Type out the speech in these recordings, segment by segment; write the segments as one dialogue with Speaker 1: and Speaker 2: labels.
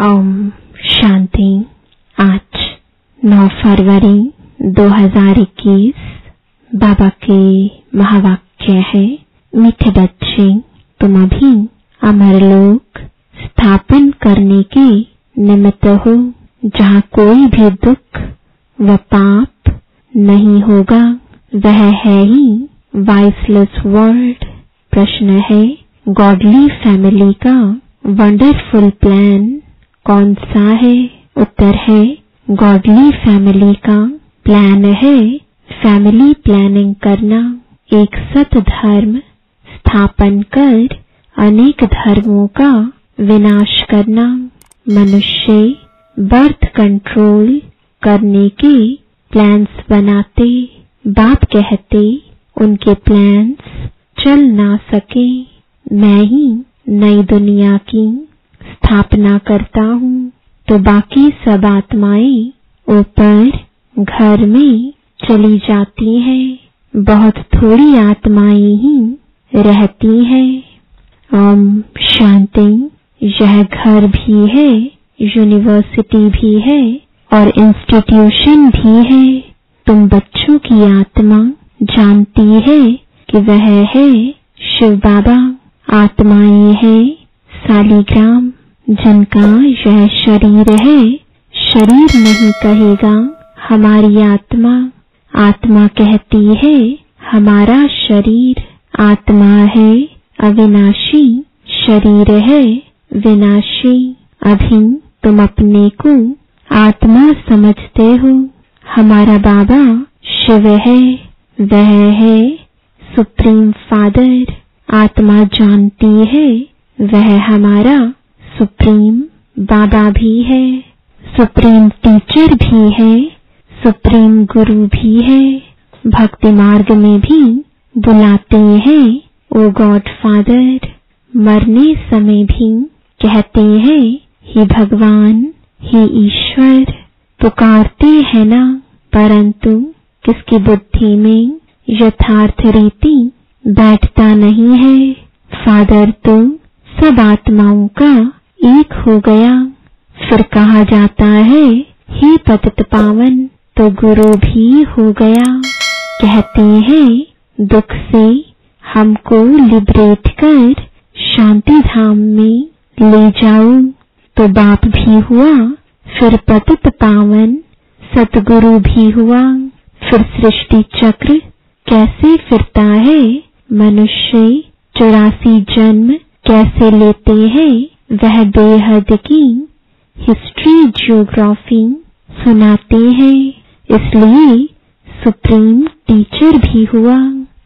Speaker 1: ओम शांति। आज 9 फरवरी 2021 बाबा के महावाक्य है, मीठे बच्चे, तुम अभी अमर लोक स्थापन करने के निमित्त हो, जहाँ कोई भी दुख व पाप नहीं होगा। वह है ही वाइसलेस वर्ल्ड। प्रश्न है, गॉडली फैमिली का वंडरफुल प्लान कौन सा है? उत्तर है, गॉडली फैमिली का प्लान है फैमिली प्लानिंग करना, एक सत धर्म स्थापन कर अनेक धर्मों का विनाश करना। मनुष्य बर्थ कंट्रोल करने के प्लान्स बनाते, बाप कहते उनके प्लान्स चल ना सके। मैं ही नई दुनिया की स्थापना करता हूँ, तो बाकी सब आत्माएं ऊपर घर में चली जाती हैं। बहुत थोड़ी आत्माएं ही रहती हैं। ओम शांति। यह घर भी है, यूनिवर्सिटी भी है और इंस्टीट्यूशन भी है। तुम बच्चों की आत्मा जानती है कि वह है शिव बाबा। आत्माएं हैं सालिग्राम, जिनका यह शरीर है। शरीर नहीं कहेगा हमारी आत्मा, आत्मा कहती है हमारा शरीर। आत्मा है अविनाशी, शरीर है विनाशी। अभी तुम अपने को आत्मा समझते हो। हमारा बाबा शिव है, वह है सुप्रीम फादर। आत्मा जानती है वह हमारा सुप्रीम बाबा भी है, सुप्रीम टीचर भी है, सुप्रीम गुरु भी है। भक्ति मार्ग में भी बुलाते हैं ओ गॉड फादर। मरने समय भी कहते हैं हे भगवान, हे ईश्वर। पुकारते हैं ना, परंतु किसकी बुद्धि में यथार्थ रीति बैठता नहीं है। फादर तो सब आत्माओं का एक हो गया। फिर कहा जाता है हे पतित पावन, तो गुरु भी हो गया। कहते हैं दुख से हमको लिबरेट कर शांति धाम में ले जाओ, तो बाप भी हुआ, फिर पतित पावन सतगुरु भी हुआ। फिर सृष्टि चक्र कैसे फिरता है? मनुष्य 84 जन्म कैसे लेते हैं? वह बेहद की हिस्ट्री ज्योग्राफी सुनाते हैं। इसलिए सुप्रीम टीचर भी हुआ।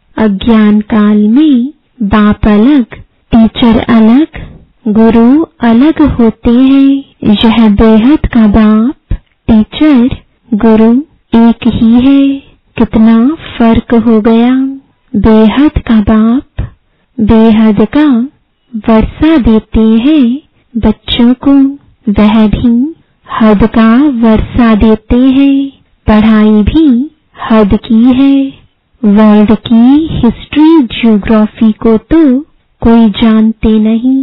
Speaker 1: अज्ञान काल में बाप अलग, टीचर अलग, गुरु अलग होते हैं। यह बेहद का बाप, टीचर, गुरु एक ही है। कितना फर्क हो गया। बेहद का बाप बेहद का वर्षा देते हैं बच्चों को, वह भी हद का वर्षा देते हैं। पढ़ाई भी हद की है। वर्ल्ड की हिस्ट्री ज्योग्राफी को तो कोई जानते नहीं।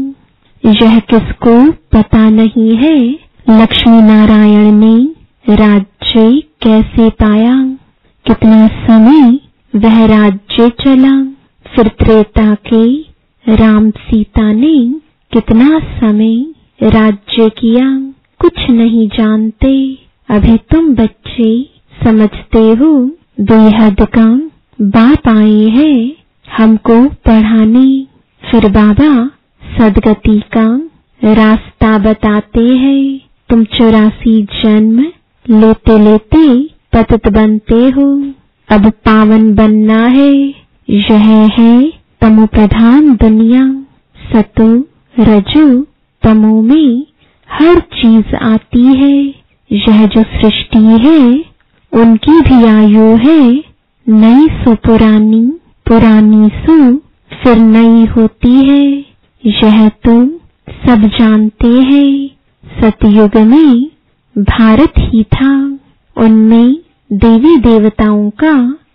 Speaker 1: यह किसको पता नहीं है लक्ष्मी नारायण ने राज्य कैसे पाया, कितना समय वह राज्य चला। फिर त्रेता के राम सीता ने कितना समय राज्य किया, कुछ नहीं जानते। अभी तुम बच्चे समझते हो बेहद का बाप आए हैं हमको पढ़ाने। फिर बाबा सदगति का रास्ता बताते हैं। तुम 84 जन्म लेते लेते पतित बनते हो, अब पावन बनना है। यह है तमो प्रधान दुनिया। सतो रजो तमो में हर चीज आती है। यह जो सृष्टि है उनकी भी आयु है नई सो पुरानी, पुरानी सो फिर नई होती है। यह तो सब जानते हैं। सतयुग में भारत ही था, उनमें देवी देवताओं का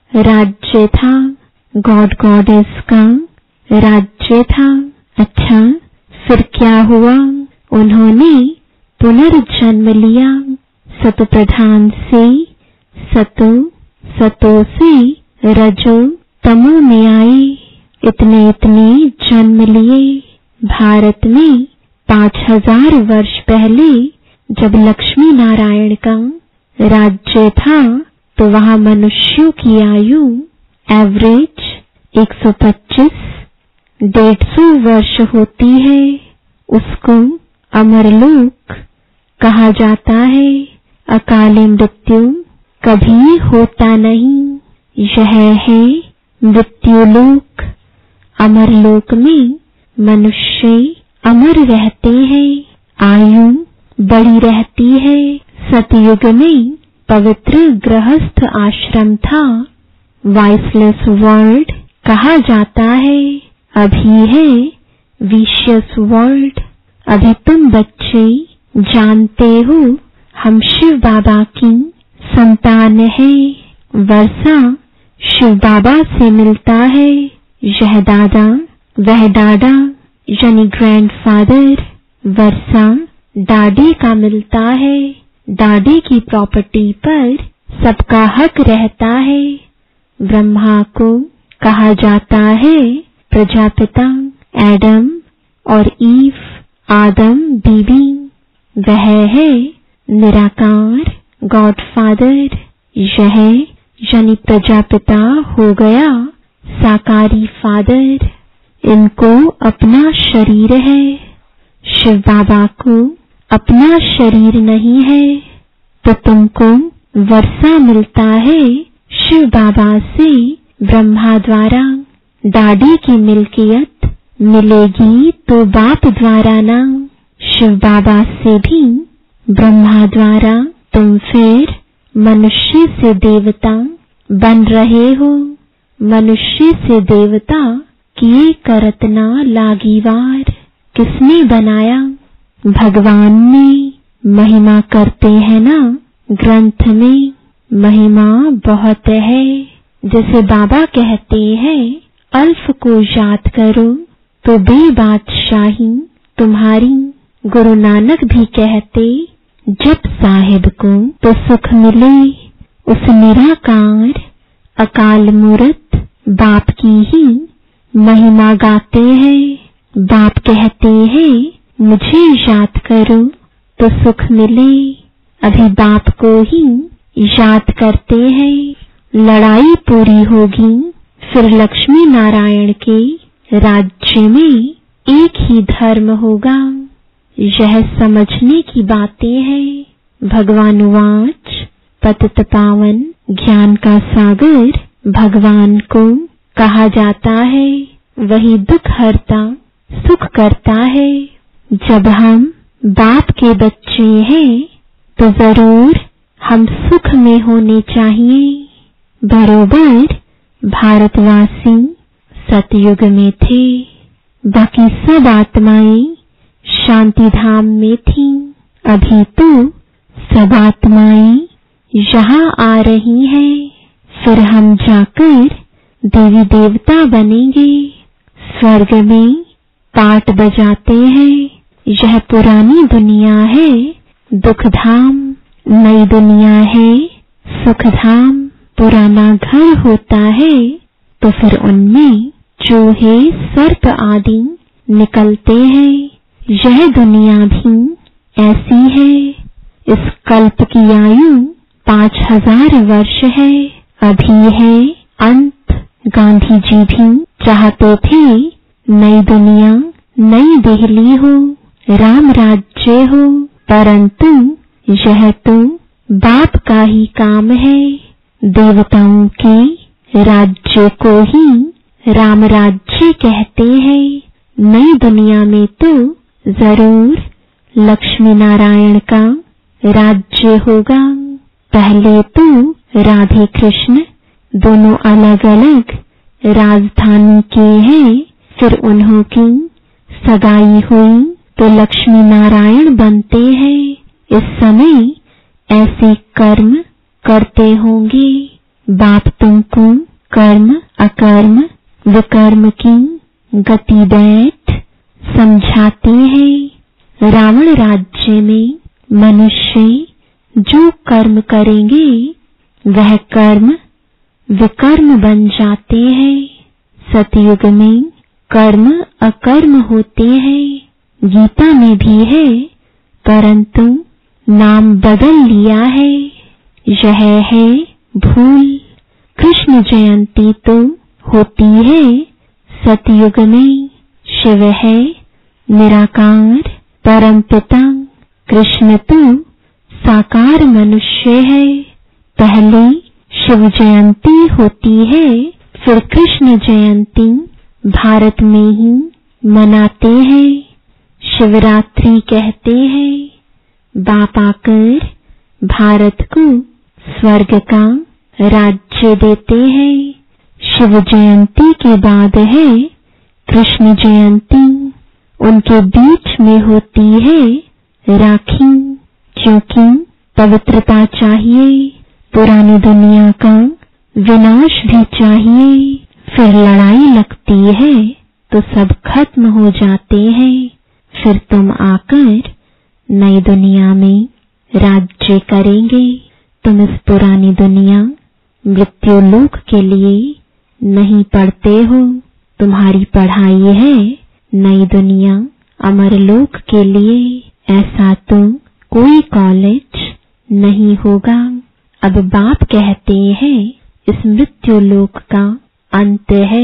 Speaker 1: राज्य था, गॉड गॉडेस का राज्य था। अच्छा, फिर क्या हुआ? उन्होंने पुनर्जन्म लिया। सतो प्रधान से सतो, सतो से रजो तमो में आए। इतने इतने जन्म लिए। भारत में 5000 वर्ष पहले जब लक्ष्मी नारायण का राज्य था तो वहां मनुष्यों की आयु एवरेज 125-150 वर्ष होती है। उसको अमरलोक कहा जाता है। अकाली मृत्यु कभी होता नहीं। यह है मृत्युलोक। अमरलोक में मनुष्य अमर रहते हैं, आयु बड़ी रहती है। सतयुग में पवित्र गृहस्थ आश्रम था, वाइसलेस वर्ल्ड कहा जाता है। अभी है विशियस वर्ल्ड। अभी तुम बच्चे जानते हो हम शिव बाबा की संतान है। वर्षा शिव बाबा से मिलता है। यह दादा वह दादा यानी ग्रैंडफादर। वर्षा दादी का मिलता है। दादी की प्रॉपर्टी पर सबका हक रहता है। ब्रह्मा को कहा जाता है प्रजापिता, एडम और ईव आदम बीबी। वह है निराकार गॉडफादर। यह यानी प्रजापिता हो गया साकारी फादर। इनको अपना शरीर है। शिव बाबा को अपना शरीर नहीं है। तो तुमको वर्षा मिलता है शिव बाबा से ब्रह्मा द्वारा। दादी की मिल्कियत मिलेगी तो बाप द्वारा ना, शिव बाबा से भी ब्रह्मा द्वारा। तुम फिर मनुष्य से देवता बन रहे हो। मनुष्य से देवता किए करत ना लागिवार। किसने बनाया? भगवान ने। महिमा करते हैं ना ग्रंथ में, महिमा बहुत है। जैसे बाबा कहते हैं अल्फ को याद करो तो बेबादशाही तुम्हारी। गुरु नानक भी कहते जप साहिब को तो सुख मिले। उस निराकार अकाल मूरत बाप की ही महिमा गाते हैं। बाप कहते हैं मुझे याद करो तो सुख मिले। अभी बाप को ही याद करते हैं। लड़ाई पूरी होगी फिर लक्ष्मी नारायण के राज्य में एक ही धर्म होगा। यह समझने की बातें हैं। भगवान वाच पतित पावन ज्ञान का सागर भगवान को कहा जाता है। वही दुख हरता सुख करता है। जब हम बाप के बच्चे हैं तो जरूर हम सुख में होने चाहिए। बरोबर भारतवासी सतयुग में थे। बाकी सब आत्माएं शांति धाम में थीं। अभी तो सब आत्माएं यहाँ आ रही हैं। फिर हम जाकर देवी देवता बनेंगे। स्वर्ग में पाट बजाते हैं। यह पुरानी दुनिया है दुखधाम, नई दुनिया है सुखधाम। पुराना घर होता है तो फिर उनमें चूहे सर्प आदि निकलते हैं। यह दुनिया भी ऐसी है। इस कल्प की आयु 5000 वर्ष है। अभी है अंत। गांधी जी भी चाहते थे नई दुनिया नई दिल्ली हो, राम राज्य हो, परंतु यह तो बाप का ही काम है। देवताओं के राज्य को ही राम राज्य कहते हैं। नई दुनिया में तो जरूर लक्ष्मी नारायण का राज्य होगा। पहले तो राधे कृष्ण दोनों अलग अलग राजधानी के हैं। फिर उन्हों की सगाई हुई तो लक्ष्मी नारायण बनते हैं। इस समय ऐसे कर्म करते होंगे। बाप तुमको कर्म अकर्म विकर्म की गति बैठ समझाते हैं। रावण राज्य में मनुष्य जो कर्म करेंगे वह कर्म विकर्म बन जाते हैं। सतयुग में कर्म अकर्म होते हैं, गीता में भी है, परंतु नाम बदल लिया है। यह है भूल। कृष्ण जयंती तो होती है सतयुग में। शिव है निराकार परमपिता, कृष्ण तो साकार मनुष्य है। पहले शिव जयंती होती है, फिर कृष्ण जयंती भारत में ही मनाते हैं। शिवरात्रि कहते हैं। बाप आकर भारत को स्वर्ग का राज्य देते हैं। शिव जयंती के बाद है कृष्ण जयंती। उनके बीच में होती है राखी, क्योंकि पवित्रता चाहिए। पुरानी दुनिया का विनाश भी चाहिए। फिर लड़ाई लगती है तो सब खत्म हो जाते हैं। फिर तुम आकर नई दुनिया में राज्य करेंगे। तुम इस पुरानी दुनिया मृत्यु लोक के लिए नहीं पढ़ते हो, तुम्हारी पढ़ाई है नई दुनिया अमर लोक के लिए। ऐसा तो कोई कॉलेज नहीं होगा। अब बाप कहते हैं इस मृत्यु लोक का अंत है,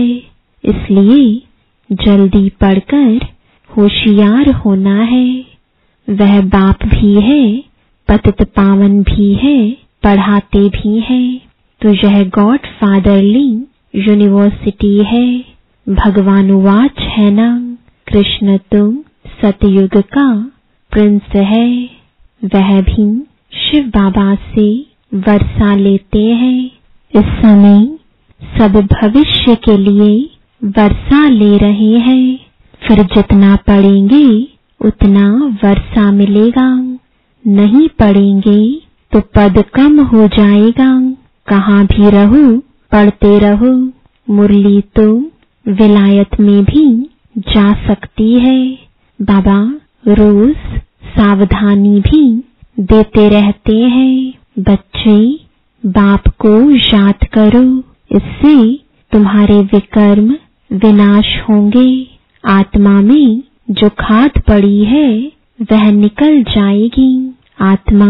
Speaker 1: इसलिए जल्दी पढ़कर होशियार होना है। वह बाप भी है, पतित पावन भी है, पढ़ाते भी हैं। तो यह गॉड फादरली यूनिवर्सिटी है। भगवान वाच है ना, कृष्ण तो सतयुग का प्रिंस है। वह भी शिव बाबा से वर्षा लेते हैं। इस समय सब भविष्य के लिए वर्षा ले रहे हैं। फिर जितना पढ़ेंगे उतना वर्षा मिलेगा। नहीं पढ़ेंगे तो पद कम हो जाएगा। कहाँ भी रहो पढ़ते रहो। मुरली तो विलायत में भी जा सकती है। बाबा रोज सावधानी भी देते रहते हैं। बच्चे बाप को याद करो, इससे तुम्हारे विकर्म विनाश होंगे। आत्मा में जो खाद पड़ी है वह निकल जाएगी। आत्मा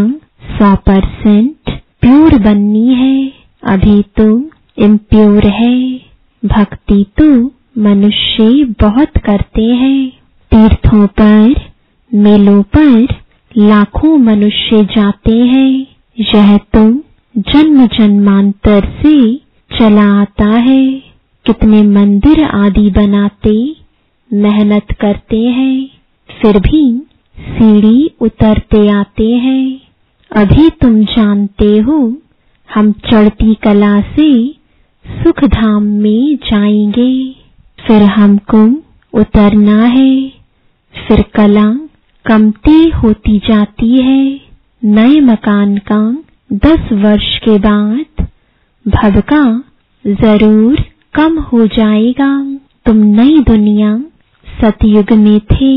Speaker 1: 100% प्योर बननी है, अभी तो इम्प्योर है। भक्ति तो मनुष्य बहुत करते हैं। तीर्थों पर मेलों पर लाखों मनुष्य जाते हैं। यह तो जन्म जन्मांतर से चला आता है। कितने मंदिर आदि बनाते, मेहनत करते हैं, फिर भी सीढ़ी उतरते आते हैं। अभी तुम जानते हो हम चढ़ती कला से सुख धाम में जाएंगे। फिर हमको उतरना है। फिर कला कमती होती जाती है। नए मकान का 10 वर्ष के बाद भव का जरूर कम हो जाएगा। तुम नई दुनिया सतयुग में थे।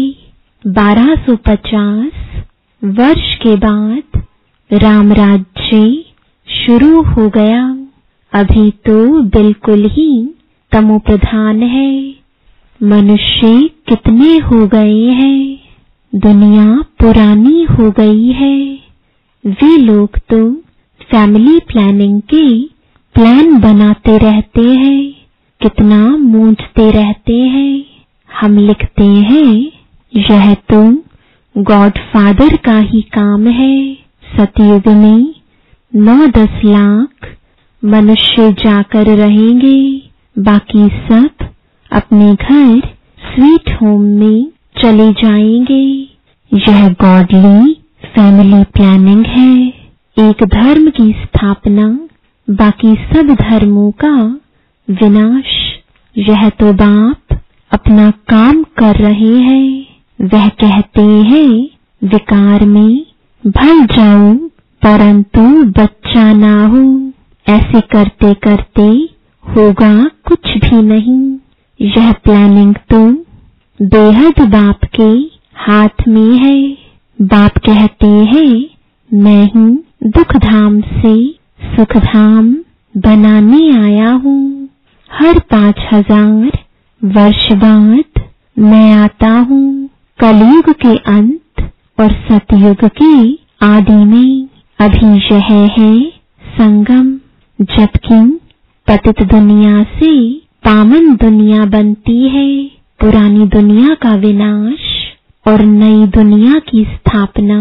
Speaker 1: 1250 वर्ष के बाद राम राज्य शुरू हो गया। अभी तो बिल्कुल ही तमोप्रधान है। मनुष्य कितने हो गए हैं, दुनिया पुरानी हो गई है। वे लोग तो फैमिली प्लानिंग के प्लान बनाते रहते हैं, कितना मूंझते रहते हैं। हम लिखते हैं यह तो गॉड फादर का ही काम है। सतयुग में 9-10 लाख मनुष्य जाकर रहेंगे, बाकी सब अपने घर स्वीट होम में चले जाएंगे। यह गॉडली फैमिली प्लानिंग है। एक धर्म की स्थापना, बाकी सब धर्मों का विनाश। यह तो बाप अपना काम कर रहे हैं। वह कहते हैं विकार में भल जाऊं परंतु बच्चा ना हो। ऐसे करते करते होगा कुछ भी नहीं। यह प्लानिंग तो बेहद बाप के हाथ में है। बाप कहते हैं मैं ही दुख धाम से सुख धाम बनाने आया हूँ। हर 5000 वर्ष बाद मैं आता हूँ। कलयुग के अंत और सतयुग के आदि में अभी यह है संगम, जबकि पतित दुनिया से पावन दुनिया बनती है। पुरानी दुनिया का विनाश और नई दुनिया की स्थापना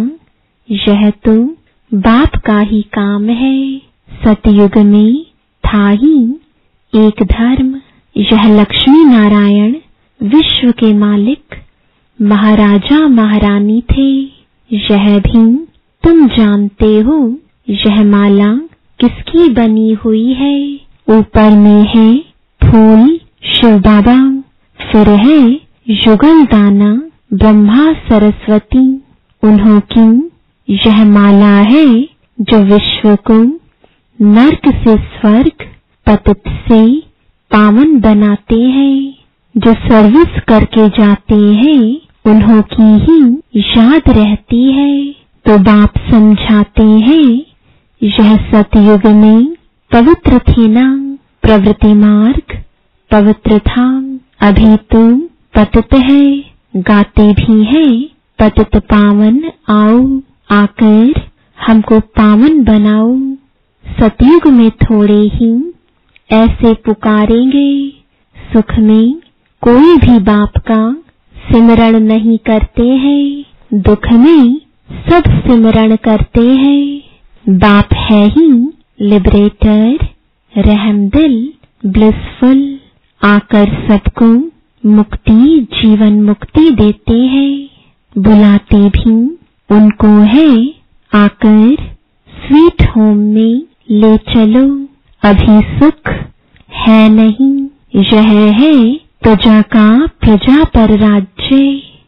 Speaker 1: यह तो बाप का ही काम है। सतयुग में था ही एक धर्म। यह लक्ष्मी नारायण विश्व के मालिक महाराजा महारानी थे। यह भी तुम जानते हो। यह माला किसकी बनी हुई है? ऊपर में है फूल शिव बाबा, फिर है युगल दाना ब्रह्मा सरस्वती। उन्हों की यह माला है जो विश्व को नर्क से स्वर्ग, पतित से पावन बनाते हैं। जो सर्विस करके जाते हैं उन्हों की ही याद रहती है। तो बाप समझाते हैं यह सतयुग में पवित्र थे ना, प्रवृत्ति मार्ग पवित्र था। अभी तो पतित है, गाते भी हैं पतित पावन आओ, आकर हमको पावन बनाओ। सतयुग में थोड़े ही ऐसे पुकारेंगे। सुख में कोई भी बाप का सिमरण नहीं करते हैं, दुख में सब सिमरण करते हैं। बाप है ही लिबरेटर, रहमदिल, ब्लिसफुल, आकर सबको मुक्ति जीवन मुक्ति देते हैं। बुलाते भी उनको है आकर स्वीट होम में ले चलो। अभी सुख है नहीं, यह है प्रजा का प्रजा पर राज्य।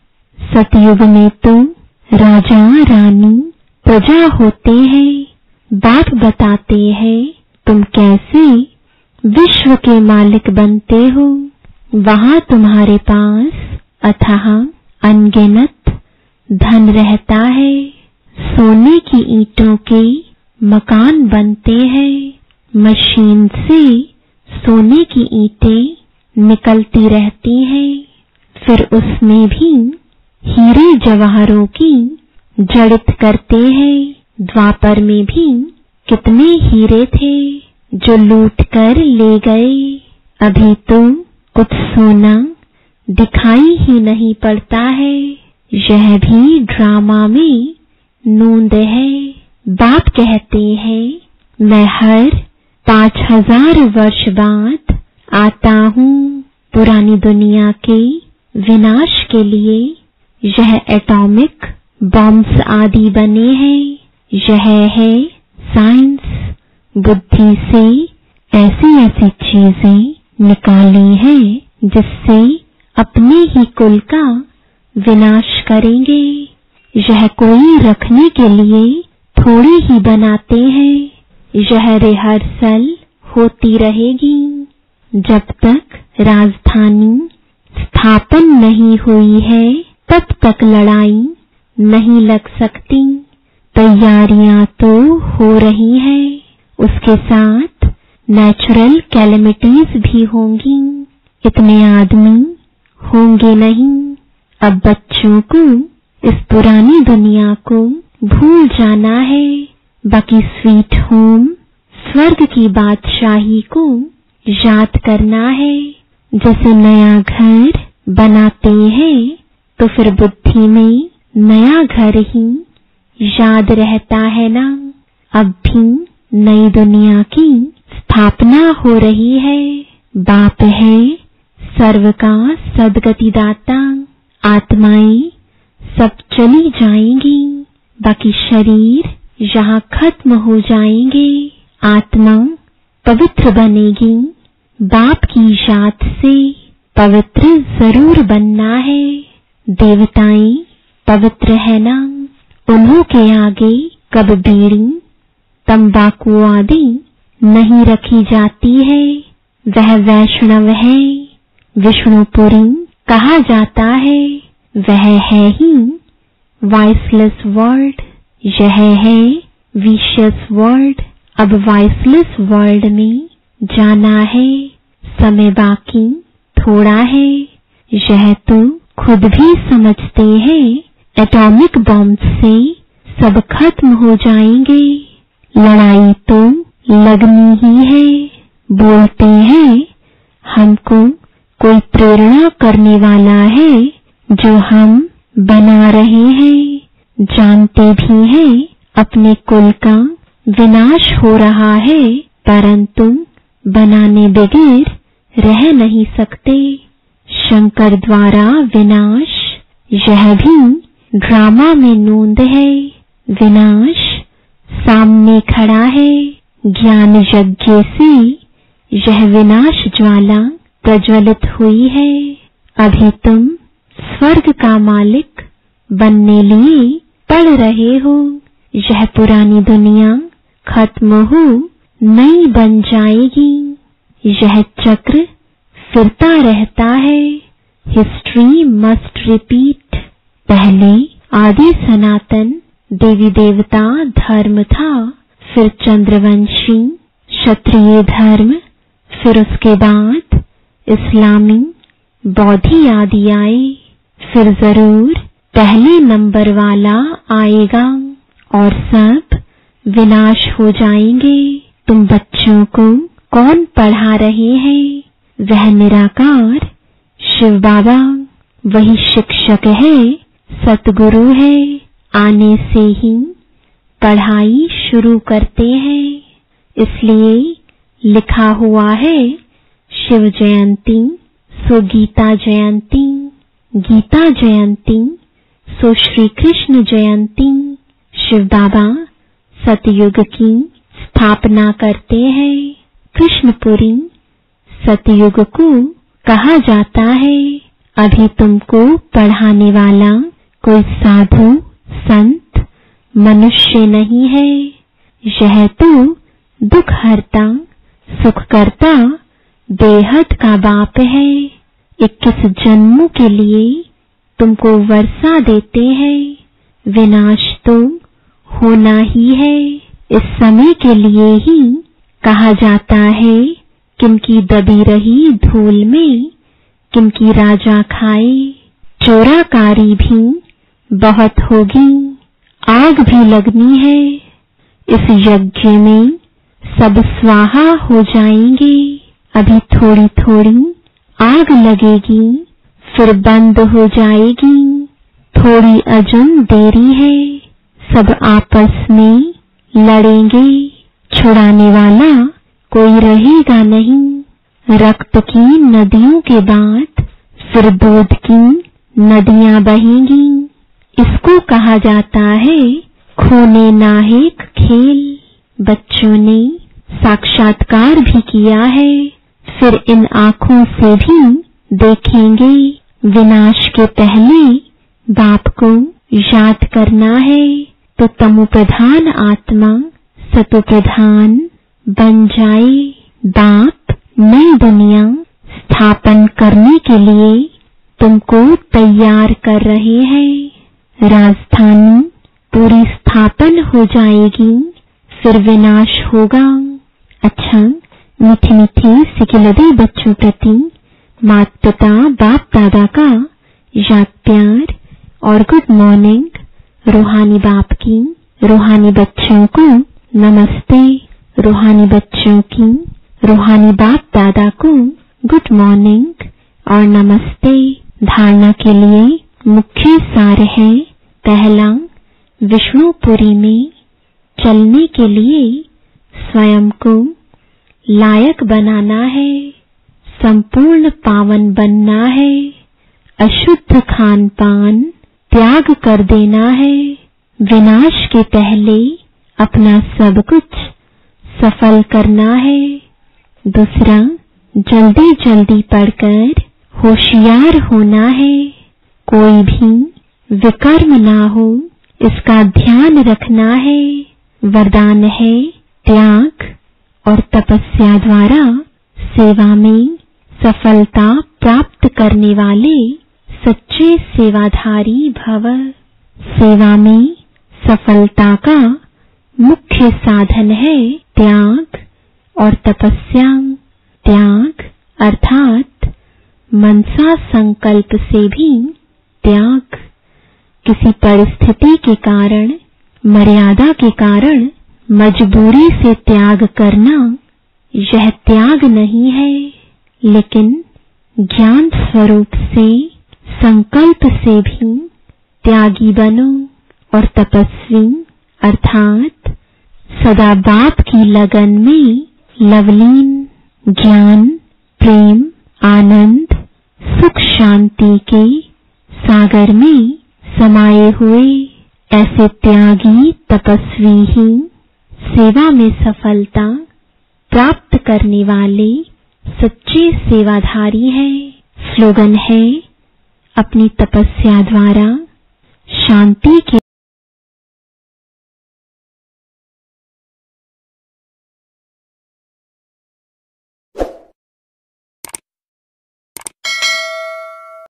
Speaker 1: सतयुग में तो राजा रानी प्रजा होते हैं। बाप बताते हैं तुम कैसे विश्व के मालिक बनते हो। वहां तुम्हारे पास अथाह अनगिनत धन रहता है। सोने की ईंटों के मकान बनते हैं। मशीन से सोने की ईंटें निकलती रहती हैं। फिर उसमें भी हीरे जवाहरों की जड़ित करते हैं। द्वापर में भी कितने हीरे थे जो लूट कर ले गए। अभी तो कुछ सोना दिखाई ही नहीं पड़ता है। यह भी ड्रामा में नूंद है। बाप कहते हैं मैं हर 5000 वर्ष बाद आता हूँ पुरानी दुनिया के विनाश के लिए। यह एटॉमिक बॉम्ब्स आदि बने हैं। यह है साइंस। बुद्धि से ऐसी ऐसी चीजें निकाली हैं जिससे अपने ही कुल का विनाश करेंगे। यह कोई रखने के लिए थोड़ी ही बनाते हैं। यह रिहर्सल होती रहेगी जब तक राजधानी स्थापन नहीं हुई है, तब तक लड़ाई नहीं लग सकती। तैयारियां तो हो रही हैं, उसके साथ नेचुरल कैलेमिटीज भी होंगी। इतने आदमी होंगे नहीं। अब बच्चों को इस पुरानी दुनिया को भूल जाना है। बाकी स्वीट होम स्वर्ग की बादशाही को याद करना है। जैसे नया घर बनाते हैं तो फिर बुद्धि में नया घर ही याद रहता है ना। अब भी नई दुनिया की स्थापना हो रही है। बाप है सर्व का सद्गतिदाता। आत्माएं सब चली जाएंगी, बाकी शरीर यहाँ खत्म हो जाएंगे। आत्मा पवित्र बनेगी। बाप की याद से पवित्र जरूर बनना है। देवताएं पवित्र है ना, उन्हों के आगे कब बीड़ी तंबाकू आदि नहीं रखी जाती है। वह वैष्णव है। विष्णुपुरी कहा जाता है। वह है ही वॉइसलेस वर्ल्ड, यह है विशियस वर्ल्ड। अब वॉइसलेस वर्ल्ड में जाना है, समय बाकी थोड़ा है। यह तो खुद भी समझते हैं, एटॉमिक बॉम्ब से सब खत्म हो जाएंगे। लड़ाई तो लगनी ही है। बोलते हैं हमको कोई प्रेरणा करने वाला है जो हम बना रहे हैं। जानते भी हैं अपने कुल का विनाश हो रहा है, परंतु बनाने बगैर रह नहीं सकते। शंकर द्वारा विनाश, यह भी ड्रामा में नोंद है। विनाश सामने खड़ा है। ज्ञान यज्ञ से यह विनाश ज्वाला प्रज्वलित हुई है। अभी तुम स्वर्ग का मालिक बनने लिए पढ़ रहे हो। यह पुरानी दुनिया खत्म हो नई बन जाएगी। यह चक्र फिरता रहता है। History must repeat. पहले आदि सनातन देवी देवता धर्म था, फिर चंद्रवंशी क्षत्रिय धर्म, फिर उसके बाद इस्लामी बौद्धी आदि आए। फिर जरूर पहले नंबर वाला आएगा और सब विनाश हो जाएंगे। तुम बच्चों को कौन पढ़ा रहे हैं? वह निराकार शिव बाबा, वही शिक्षक है, सतगुरु है। आने से ही पढ़ाई शुरू करते हैं। इसलिए लिखा हुआ है शिव जयंती सो गीता जयंती, गीता जयंती सो श्री कृष्ण जयंती। शिव बाबा सतयुग की स्थापना करते हैं। कृष्णपुरी सतयुग को कहा जाता है। अभी तुमको पढ़ाने वाला कोई साधु संत मनुष्य नहीं है। यह तो दुख हरता सुख करता बेहद का बाप है। 21 जन्मों के लिए तुमको वर्षा देते हैं। विनाश तो होना ही है। इस समय के लिए ही कहा जाता है, किनकी दबी रही धूल में किनकी राजा खाए। चोराकारी भी बहुत होगी, आग भी लगनी है। इस यज्ञ में सब स्वाहा हो जाएंगे। अभी थोड़ी थोड़ी आग लगेगी, फिर बंद हो जाएगी। थोड़ी अजून देरी है। सब आपस में लड़ेंगे। छुड़ाने वाला कोई रहेगा नहीं। रक्त की नदियों के बाद फिर दूध की नदियां बहेंगी। इसको कहा जाता है खूने नाहिक खेल। बच्चों ने साक्षात्कार भी किया है, फिर इन आंखों से भी देखेंगे। विनाश के पहले बाप को याद करना है तो तमो प्रधान आत्मा सतो प्रधान बन जाए। बाप नई दुनिया स्थापन करने के लिए तुमको तैयार कर रहे हैं। राजधानी पूरी स्थापन हो जाएगी, फिर विनाश होगा। अच्छा, मीठी मीठी सिकिलदे बच्चों प्रति माता पिता बाप दादा का याद प्यार और गुड मॉर्निंग। रूहानी बाप की रूहानी बच्चों को नमस्ते। रूहानी बच्चों की रूहानी बाप दादा को गुड मॉर्निंग और नमस्ते। धारणा के लिए मुख्य सार है, पहला, विष्णुपुरी में चलने के लिए स्वयं को लायक बनाना है। संपूर्ण पावन बनना है। अशुद्ध खान पान त्याग कर देना है। विनाश के पहले अपना सब कुछ सफल करना है। दूसरा, जल्दी जल्दी पढ़कर होशियार होना है। कोई भी विकर्म ना हो, इसका ध्यान रखना है। वरदान है त्याग और तपस्या द्वारा सेवा में सफलता प्राप्त करने वाले सच्चे सेवाधारी भव। सेवा में सफलता का मुख्य साधन है त्याग और तपस्या। त्याग अर्थात मनसा संकल्प से भी त्याग। किसी परिस्थिति के कारण, मर्यादा के कारण मजबूरी से त्याग करना यह त्याग नहीं है, लेकिन ज्ञान स्वरूप से संकल्प से भी त्यागी बनो और तपस्वी अर्थात सदा बाप की लगन में लवलीन, ज्ञान, प्रेम, आनंद, सुख शांति के सागर में समाये हुए ऐसे त्यागी तपस्वी ही सेवा में सफलता प्राप्त करने वाले सच्चे सेवाधारी हैं। स्लोगन है, अपनी तपस्या द्वारा शांति के